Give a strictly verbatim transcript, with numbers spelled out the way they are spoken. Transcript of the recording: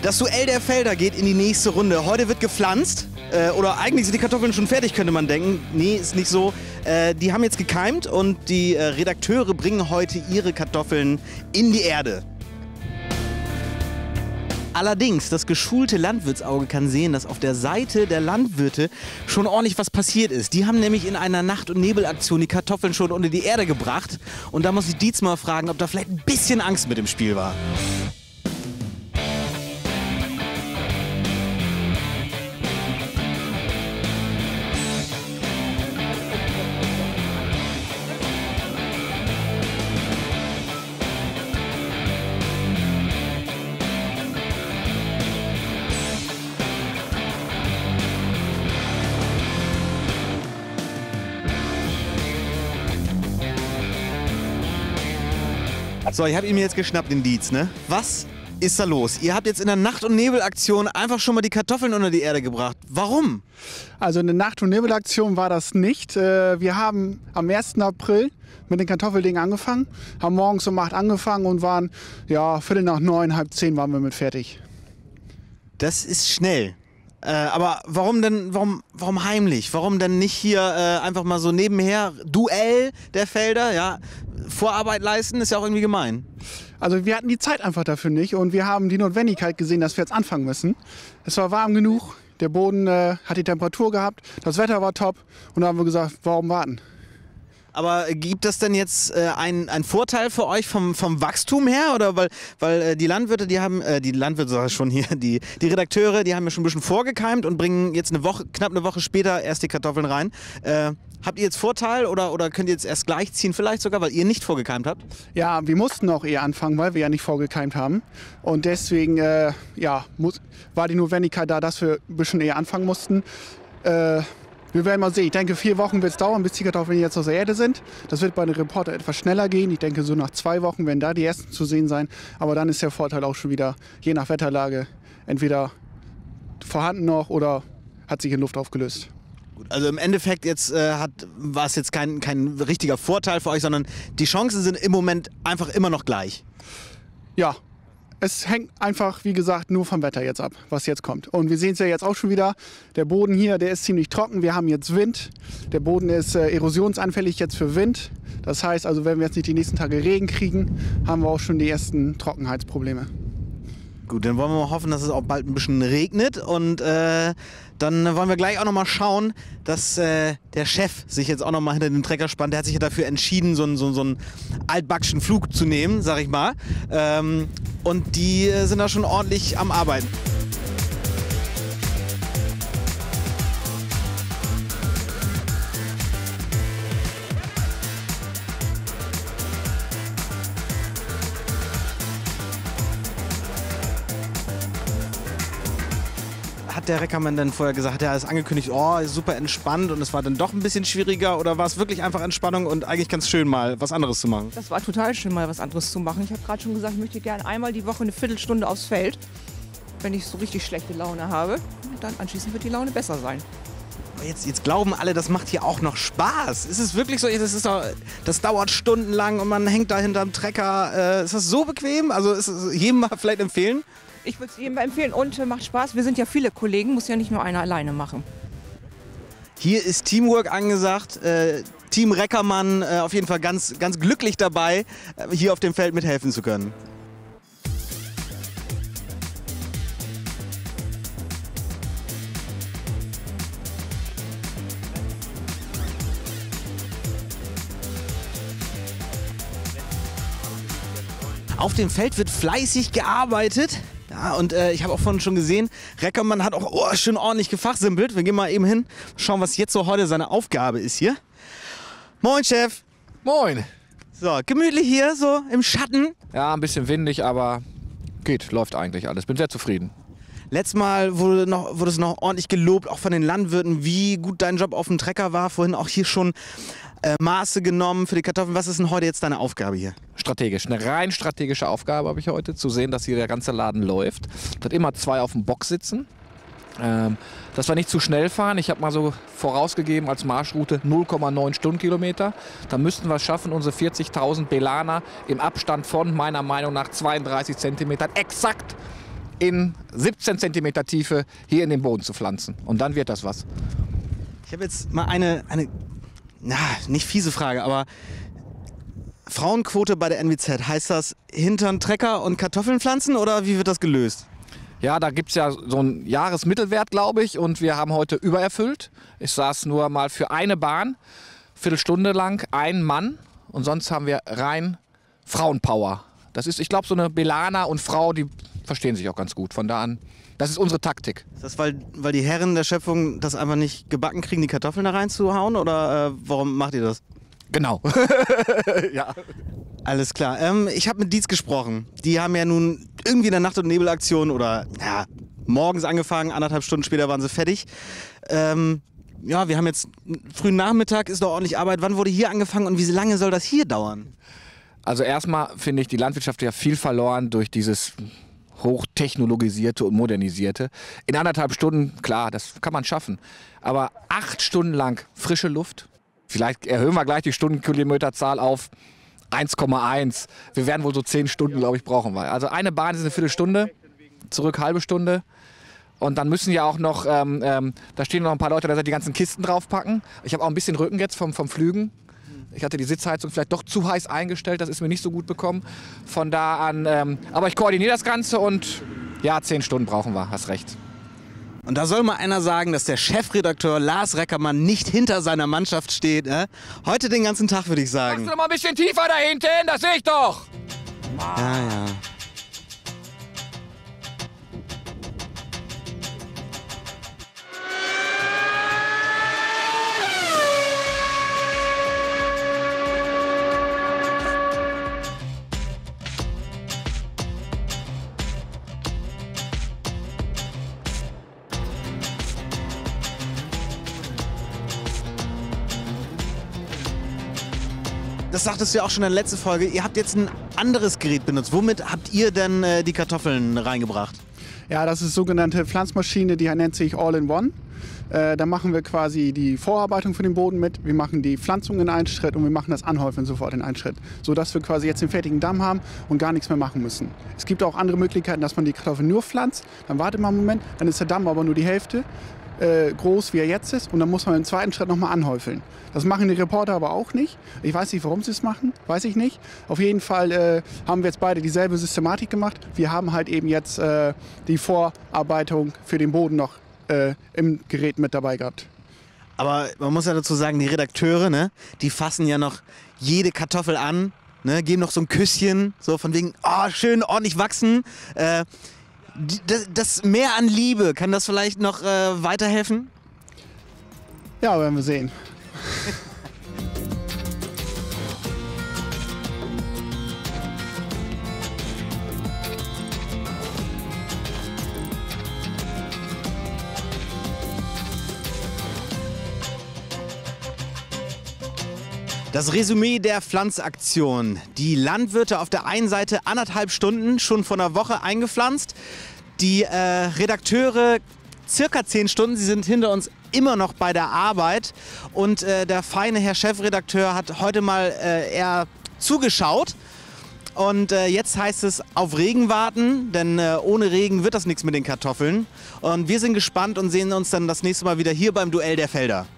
Das Duell der Felder geht in die nächste Runde. Heute wird gepflanzt. Äh, oder eigentlich sind die Kartoffeln schon fertig, könnte man denken. Nee, ist nicht so. Äh, die haben jetzt gekeimt und die äh, Redakteure bringen heute ihre Kartoffeln in die Erde. Allerdings, das geschulte Landwirtsauge kann sehen, dass auf der Seite der Landwirte schon ordentlich was passiert ist. Die haben nämlich in einer Nacht- und Nebelaktion die Kartoffeln schon unter die Erde gebracht. Und da muss ich Dietz mal fragen, ob da vielleicht ein bisschen Angst mit im Spiel war. So, ich habe ihn mir jetzt geschnappt, den Dietz, ne? Was ist da los? Ihr habt jetzt in der Nacht- und Nebelaktion einfach schon mal die Kartoffeln unter die Erde gebracht. Warum? Also eine Nacht- und Nebelaktion war das nicht. Wir haben am ersten April mit den Kartoffeldingen angefangen, haben morgens um acht angefangen und waren, ja, Viertel nach neun, halb zehn waren wir mit fertig. Das ist schnell. Äh, aber warum denn, warum, warum heimlich? Warum denn nicht hier äh, einfach mal so nebenher Duell der Felder, ja? Vorarbeit leisten ist ja auch irgendwie gemein. Also wir hatten die Zeit einfach dafür nicht und wir haben die Notwendigkeit gesehen, dass wir jetzt anfangen müssen. Es war warm genug, der Boden äh, hat die Temperatur gehabt, das Wetter war top und da haben wir gesagt, warum warten? Aber gibt das denn jetzt äh, einen, einen Vorteil für euch vom, vom Wachstum her? Oder weil, weil äh, die Landwirte, die haben, äh, die Landwirte sag ich schon hier, die, die Redakteure, die haben ja schon ein bisschen vorgekeimt und bringen jetzt eine Woche, knapp eine Woche später erst die Kartoffeln rein. Äh, habt ihr jetzt Vorteil oder, oder könnt ihr jetzt erst gleich ziehen vielleicht sogar, weil ihr nicht vorgekeimt habt? Ja, wir mussten auch eher anfangen, weil wir ja nicht vorgekeimt haben. Und deswegen äh, ja, muss, war die Notwendigkeit da, dass wir ein bisschen eher anfangen mussten. Äh, Wir werden mal sehen. Ich denke, vier Wochen wird es dauern, bis die Kartoffeln jetzt aus der Erde sind. Das wird bei den Reporter etwas schneller gehen. Ich denke, so nach zwei Wochen werden da die ersten zu sehen sein. Aber dann ist der Vorteil auch schon wieder, je nach Wetterlage, entweder vorhanden noch oder hat sich in Luft aufgelöst. Gut, also im Endeffekt jetzt äh, hat, war es jetzt kein, kein richtiger Vorteil für euch, sondern die Chancen sind im Moment einfach immer noch gleich. Ja. Es hängt einfach, wie gesagt, nur vom Wetter jetzt ab, was jetzt kommt. Und wir sehen es ja jetzt auch schon wieder. Der Boden hier, der ist ziemlich trocken. Wir haben jetzt Wind. Der Boden ist äh, erosionsanfällig jetzt für Wind. Das heißt also, wenn wir jetzt nicht die nächsten Tage Regen kriegen, haben wir auch schon die ersten Trockenheitsprobleme. Gut, dann wollen wir mal hoffen, dass es auch bald ein bisschen regnet und äh, dann wollen wir gleich auch noch mal schauen, dass äh, der Chef sich jetzt auch noch mal hinter den Trecker spannt. Der hat sich ja dafür entschieden, so einen, so, so einen altbackschen Flug zu nehmen, sag ich mal. Ähm, und die äh, sind da schon ordentlich am Arbeiten. Hat der Reckermann dann vorher gesagt, hat er alles angekündigt, oh, super entspannt und es war dann doch ein bisschen schwieriger oder war es wirklich einfach Entspannung und eigentlich ganz schön mal was anderes zu machen? Das war total schön, mal was anderes zu machen. Ich habe gerade schon gesagt, ich möchte gerne einmal die Woche eine Viertelstunde aufs Feld, wenn ich so richtig schlechte Laune habe. Und dann anschließend wird die Laune besser sein. Aber jetzt, jetzt glauben alle, das macht hier auch noch Spaß. Ist es wirklich so? Das, ist doch, das dauert stundenlang und man hängt da hinterm Trecker. Äh, ist das so bequem? Also ist es jedem mal vielleicht empfehlen? Ich würde es jedem empfehlen und äh, macht Spaß. Wir sind ja viele Kollegen, muss ja nicht nur einer alleine machen. Hier ist Teamwork angesagt. Äh, Team Reckermann äh, auf jeden Fall ganz, ganz glücklich dabei, äh, hier auf dem Feld mithelfen zu können. Auf dem Feld wird fleißig gearbeitet. Ja, und äh, ich habe auch vorhin schon gesehen, Reckermann hat auch oh, schön ordentlich gefachsimpelt. Wir gehen mal eben hin, schauen, was jetzt so heute seine Aufgabe ist hier. Moin, Chef. Moin. So, gemütlich hier, so im Schatten. Ja, ein bisschen windig, aber geht, läuft eigentlich alles. Bin sehr zufrieden. Letztes Mal wurde, noch, wurde es noch ordentlich gelobt, auch von den Landwirten, wie gut dein Job auf dem Trecker war. Vorhin auch hier schon äh, Maße genommen für die Kartoffeln. Was ist denn heute jetzt deine Aufgabe hier? Strategisch, eine rein strategische Aufgabe habe ich heute, zu sehen, dass hier der ganze Laden läuft. Dass immer zwei auf dem Bock sitzen. Ähm, dass wir nicht zu schnell fahren. Ich habe mal so vorausgegeben als Marschroute null Komma neun Stundenkilometer. Da müssten wir es schaffen, unsere vierzigtausend Belaner im Abstand von meiner Meinung nach zweiunddreißig Zentimetern exakt in siebzehn Zentimeter Tiefe hier in den Boden zu pflanzen. Und dann wird das was. Ich habe jetzt mal eine, eine, na, nicht fiese Frage, aber Frauenquote bei der N W Z, heißt das Hintern Trecker und Kartoffeln pflanzen oder wie wird das gelöst? Ja, da gibt es ja so einen Jahresmittelwert, glaube ich, und wir haben heute übererfüllt. Ich saß nur mal für eine Bahn, Viertelstunde lang, ein Mann und sonst haben wir rein Frauenpower. Das ist, ich glaube, so eine Belana und Frau, die verstehen sich auch ganz gut. Von da an, das ist unsere Taktik. Ist das, weil, weil die Herren der Schöpfung das einfach nicht gebacken kriegen, die Kartoffeln da reinzuhauen oder äh, warum macht ihr das? Genau. Ja. Alles klar. Ähm, ich habe mit Dietz gesprochen. Die haben ja nun irgendwie in der Nacht- und Nebelaktion oder ja, morgens angefangen, anderthalb Stunden später waren sie fertig. Ähm, ja, wir haben jetzt frühen Nachmittag, ist noch ordentlich Arbeit. Wann wurde hier angefangen und wie lange soll das hier dauern? Also erstmal finde ich die Landwirtschaft ja viel verloren durch dieses hochtechnologisierte und modernisierte. In anderthalb Stunden, klar, das kann man schaffen. Aber acht Stunden lang frische Luft. Vielleicht erhöhen wir gleich die Stundenkilometerzahl auf eins Komma eins. Wir werden wohl so zehn Stunden, glaube ich, brauchen wir. Also eine Bahn ist eine Viertelstunde, zurück halbe Stunde. Und dann müssen ja auch noch, ähm, ähm, da stehen noch ein paar Leute, da die ganzen Kisten draufpacken. Ich habe auch ein bisschen Rücken jetzt vom, vom Flügen. Ich hatte die Sitzheizung vielleicht doch zu heiß eingestellt, das ist mir nicht so gut bekommen. Von da an, ähm, aber ich koordiniere das Ganze und ja, zehn Stunden brauchen wir, hast recht. Und da soll mal einer sagen, dass der Chefredakteur Lars Reckermann nicht hinter seiner Mannschaft steht. Äh? Heute den ganzen Tag, würde ich sagen. Machst du noch mal ein bisschen tiefer da hinten, das sehe ich doch. Ja, ja. Das sagtest du ja auch schon in der letzten Folge. Ihr habt jetzt ein anderes Gerät benutzt. Womit habt ihr denn äh, die Kartoffeln reingebracht? Ja, das ist sogenannte Pflanzmaschine, die nennt sich All-in-One. Äh, da machen wir quasi die Vorarbeitung für den Boden mit, wir machen die Pflanzung in einen Schritt und wir machen das Anhäufen sofort in einen Schritt, sodass wir quasi jetzt den fertigen Damm haben und gar nichts mehr machen müssen. Es gibt auch andere Möglichkeiten, dass man die Kartoffeln nur pflanzt, dann wartet man einen Moment, dann ist der Damm aber nur die Hälfte äh, groß, wie er jetzt ist und dann muss man im zweiten Schritt nochmal anhäufeln. Das machen die Reporter aber auch nicht. Ich weiß nicht, warum sie es machen, weiß ich nicht. Auf jeden Fall äh, haben wir jetzt beide dieselbe Systematik gemacht. Wir haben halt eben jetzt äh, die Vorarbeitung für den Boden noch äh, im Gerät mit dabei gehabt. Aber man muss ja dazu sagen, die Redakteure, ne, die fassen ja noch jede Kartoffel an, ne, geben noch so ein Küsschen, so von wegen, oh, schön ordentlich wachsen. Äh, die, das, das Mehr an Liebe, kann das vielleicht noch äh, weiterhelfen? Ja, werden wir sehen. Das Resümee der Pflanzaktion. Die Landwirte auf der einen Seite anderthalb Stunden schon vor einer Woche eingepflanzt. Die äh, Redakteure circa zehn Stunden. Sie sind hinter uns immer noch bei der Arbeit. Und äh, der feine Herr Chefredakteur hat heute mal äh, eher zugeschaut. Und äh, jetzt heißt es auf Regen warten, denn äh, ohne Regen wird das nichts mit den Kartoffeln. Und wir sind gespannt und sehen uns dann das nächste Mal wieder hier beim Duell der Felder.